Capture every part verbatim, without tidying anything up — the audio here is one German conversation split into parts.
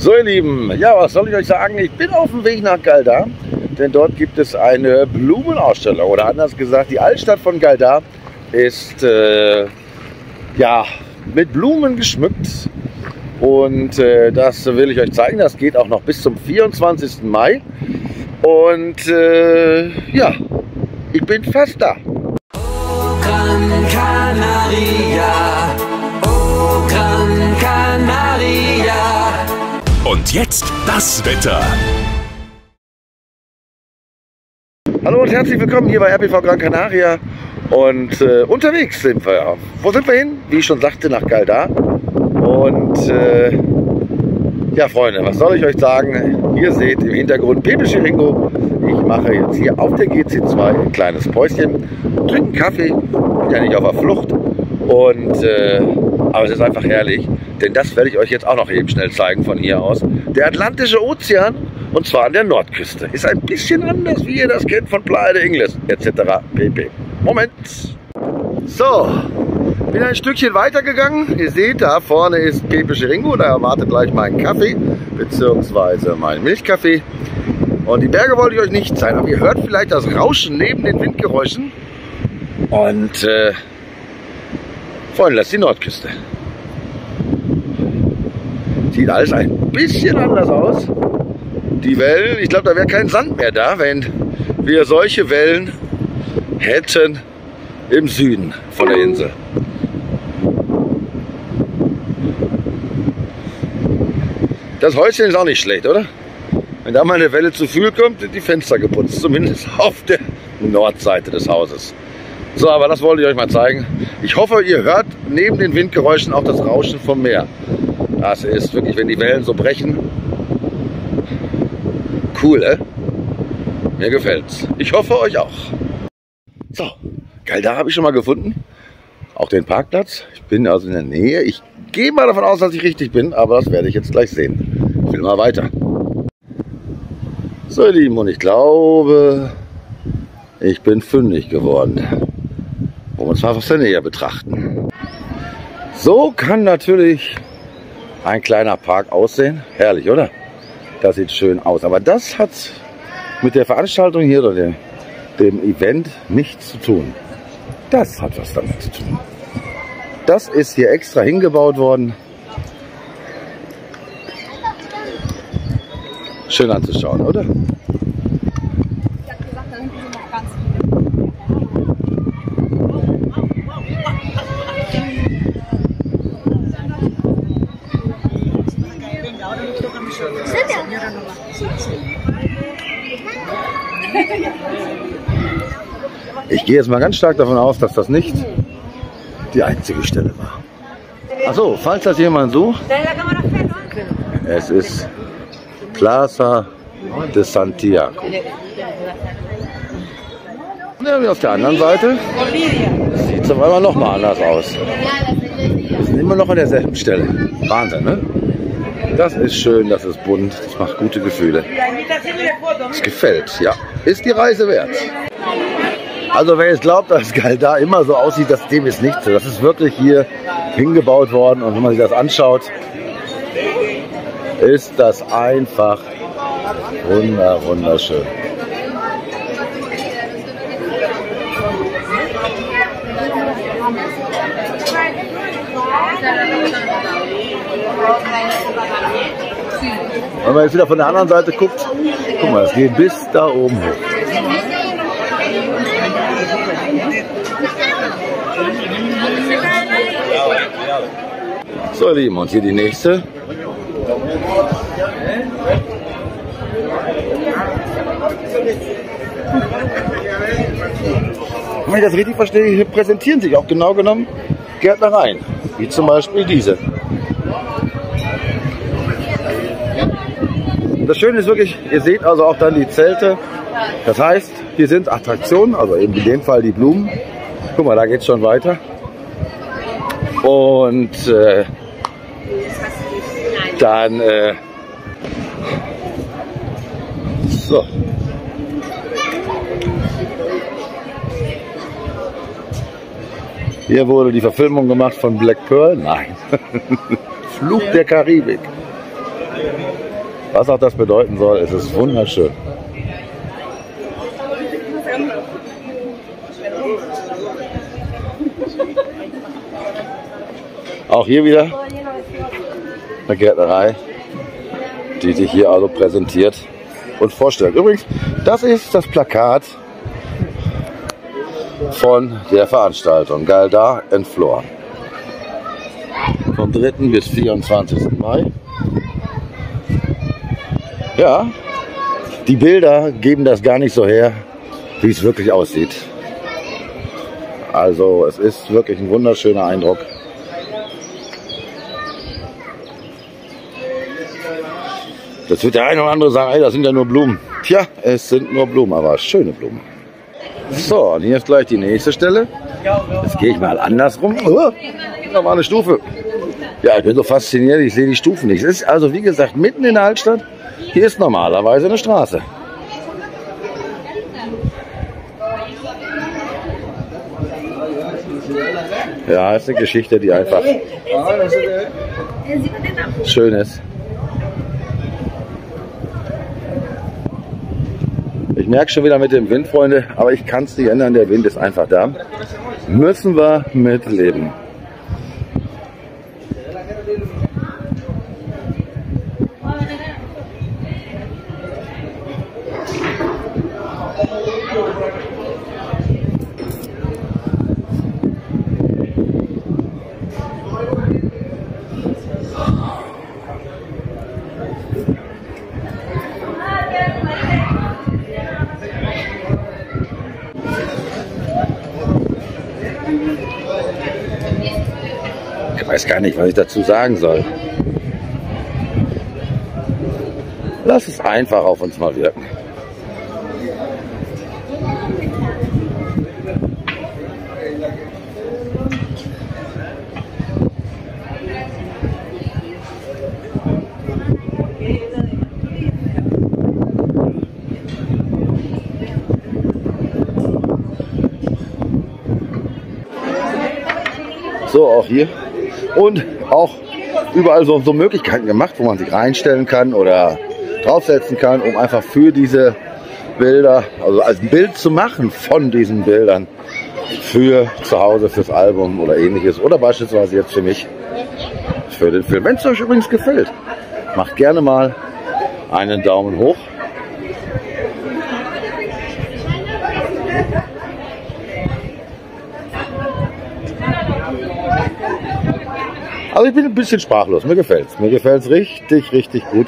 So ihr Lieben, ja, was soll ich euch sagen? Ich bin auf dem Weg nach Galdar, denn dort gibt es eine Blumenausstellung. Oder anders gesagt, die Altstadt von Galdar ist äh, ja, mit Blumen geschmückt. Und äh, das will ich euch zeigen. Das geht auch noch bis zum vierundzwanzigsten Mai. Und äh, ja, ich bin fast da. Oh Gran Canaria, oh Gran Canaria. Und jetzt das Wetter. Hallo und herzlich willkommen hier bei R P V Gran Canaria. Und äh, unterwegs sind wir. Wo sind wir hin? Wie ich schon sagte, nach Galdar. Und äh, ja, Freunde, was soll ich euch sagen? Ihr seht im Hintergrund Pepe Chiringo. Ich mache jetzt hier auf der G C zwei ein kleines Päuschen, trinke einen Kaffee, bin ja nicht auf der Flucht. Und, äh, aber es ist einfach herrlich, denn das werde ich euch jetzt auch noch eben schnell zeigen von hier aus. Der Atlantische Ozean, und zwar an der Nordküste, ist ein bisschen anders, wie ihr das kennt von Playa de Ingles et cetera pp. Moment. So, bin ein Stückchen weiter gegangen. Ihr seht, da vorne ist Pepe Chiringo, da erwartet gleich mein Kaffee, beziehungsweise mein Milchkaffee. Und die Berge wollte ich euch nicht zeigen, aber ihr hört vielleicht das Rauschen neben den Windgeräuschen. Und äh, Freunde, das ist die Nordküste. Sieht alles ein bisschen anders aus. Die Wellen, ich glaube, da wäre kein Sand mehr da, wenn wir solche Wellen hätten im Süden von der Insel. Das Häuschen ist auch nicht schlecht, oder? Wenn da mal eine Welle zu viel kommt, sind die Fenster geputzt, zumindest auf der Nordseite des Hauses. So, aber das wollte ich euch mal zeigen. Ich hoffe, ihr hört neben den Windgeräuschen auch das Rauschen vom Meer. Das ist wirklich, wenn die Wellen so brechen, cool, äh? Mir gefällt's. Ich hoffe, euch auch. So, Galdar habe ich schon mal gefunden. Auch den Parkplatz. Ich bin also in der Nähe. Ich gehe mal davon aus, dass ich richtig bin, aber das werde ich jetzt gleich sehen. Ich will mal weiter. So, ihr Lieben, und ich glaube, ich bin fündig geworden. Wollen wir uns mal aus der Nähe betrachten. So kann natürlich ein kleiner Park aussehen. Herrlich, oder? Das sieht schön aus. Aber das hat mit der Veranstaltung hier oder dem, dem Event nichts zu tun. Das hat was damit zu tun. Das ist hier extra hingebaut worden. Schön anzuschauen, oder? Ich habe gesagt, da hinten sind noch ganz Ich gehe jetzt mal ganz stark davon aus, dass das nicht die einzige Stelle war. Achso, falls das jemand sucht, es ist Plaza de Santiago. Ja, wie auf der anderen Seite sieht es auf einmal noch mal anders aus. Wir sind immer noch an derselben Stelle. Wahnsinn, ne? Das ist schön, das ist bunt, das macht gute Gefühle. Es gefällt, ja. Ist die Reise wert. Also wer jetzt glaubt, dass Galdar immer so aussieht, das dem ist nicht so. Das ist wirklich hier hingebaut worden und wenn man sich das anschaut, ist das einfach wunder, wunderschön. Wenn man jetzt wieder von der anderen Seite guckt, guck mal, es geht bis da oben hoch. So, ihr Lieben, und hier die nächste. Wenn ich das richtig verstehe, hier präsentieren sich auch genau genommen Gärtnereien, wie zum Beispiel diese. Das Schöne ist wirklich, ihr seht also auch dann die Zelte. Das heißt, hier sind Attraktionen, also eben in dem Fall die Blumen. Guck mal, da geht es schon weiter. Und äh, dann äh, so. Hier wurde die Verfilmung gemacht von Black Pearl. Nein. Fluch der Karibik. Was auch das bedeuten soll, es ist wunderschön. Auch hier wieder eine Gärtnerei, die sich hier also präsentiert und vorstellt. Übrigens, das ist das Plakat von der Veranstaltung Galdar and Flor. Vom dritten bis vierundzwanzigsten Mai. Ja, die Bilder geben das gar nicht so her, wie es wirklich aussieht. Also es ist wirklich ein wunderschöner Eindruck. Das wird der eine oder andere sagen, ey, das sind ja nur Blumen. Tja, es sind nur Blumen, aber schöne Blumen. So, und hier ist gleich die nächste Stelle. Jetzt gehe ich mal andersrum. Oh, da war eine Stufe. Ja, ich bin so fasziniert, ich sehe die Stufen nicht. Es ist also, wie gesagt, mitten in der Altstadt. Hier ist normalerweise eine Straße. Ja, ist eine Geschichte, die einfach schön ist. Ich merke schon wieder mit dem Wind, Freunde, aber ich kann es nicht ändern, der Wind ist einfach da. Müssen wir mit leben. Ich weiß gar nicht, was ich dazu sagen soll. Lass es einfach auf uns mal wirken. So, auch hier. Und auch überall so, so Möglichkeiten gemacht, wo man sich reinstellen kann oder draufsetzen kann, um einfach für diese Bilder, also als Bild zu machen von diesen Bildern für zu Hause, fürs Album oder ähnliches. Oder beispielsweise jetzt für mich, für den Film. Wenn es euch übrigens gefällt, macht gerne mal einen Daumen hoch. Also ich bin ein bisschen sprachlos, mir gefällt es. Mir gefällt es richtig, richtig gut.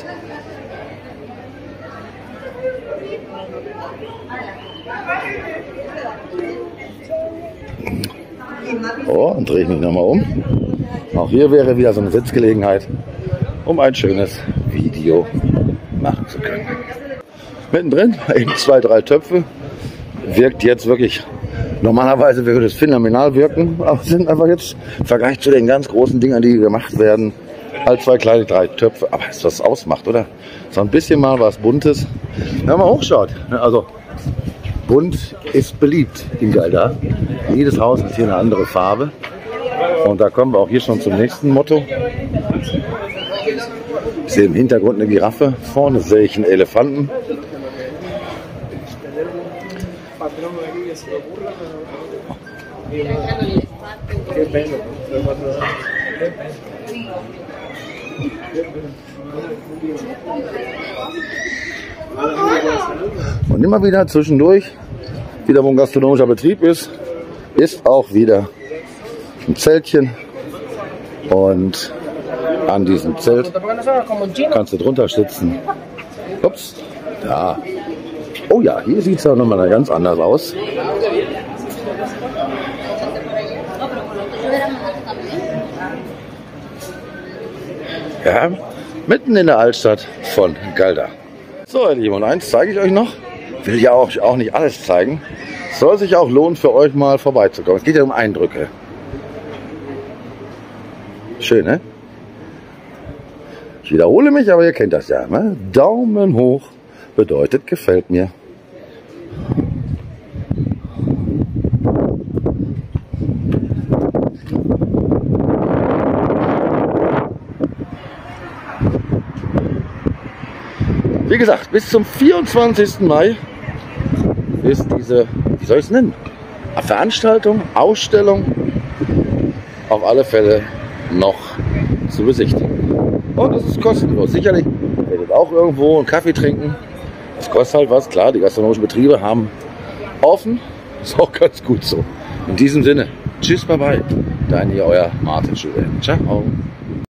Oh, und drehe ich mich nochmal um. Auch hier wäre wieder so eine Sitzgelegenheit, um ein schönes Video machen zu können. Mittendrin eben zwei, drei Töpfe. Wirkt jetzt wirklich, normalerweise würde es phänomenal wirken, aber es sind einfach jetzt im Vergleich zu den ganz großen Dingern, die gemacht werden, halt zwei kleine, drei Töpfe. Aber ist was ausmacht, oder? So ein bisschen mal was Buntes. Wenn man mal hochschaut, also bunt ist beliebt in Galdar. Jedes Haus hat hier eine andere Farbe. Und da kommen wir auch hier schon zum nächsten Motto. Ich sehe im Hintergrund eine Giraffe, vorne sehe ich einen Elefanten. Und immer wieder zwischendurch, wieder wo ein gastronomischer Betrieb ist, ist auch wieder ein Zeltchen. Und an diesem Zelt kannst du drunter sitzen. Ups, da. Oh ja, hier sieht es ja nochmal ganz anders aus. Ja, mitten in der Altstadt von Galdar. So, ihr Lieben, und eins zeige ich euch noch. Will ja auch, auch nicht alles zeigen. Soll sich auch lohnen, für euch mal vorbeizukommen. Es geht ja um Eindrücke. Schön, ne? Ich wiederhole mich, aber ihr kennt das ja. Ne? Daumen hoch bedeutet gefällt mir. Wie gesagt, bis zum vierundzwanzigsten Mai ist diese, wie soll ich es nennen? Eine Veranstaltung, Ausstellung auf alle Fälle noch zu besichtigen. Und es ist kostenlos. Sicherlich werdet auch irgendwo einen Kaffee trinken. Das kostet halt was, klar, die gastronomischen Betriebe haben offen. Ist auch ganz gut so. In diesem Sinne, tschüss, bye bye. Dein hier, euer Martin Schüler. Ciao.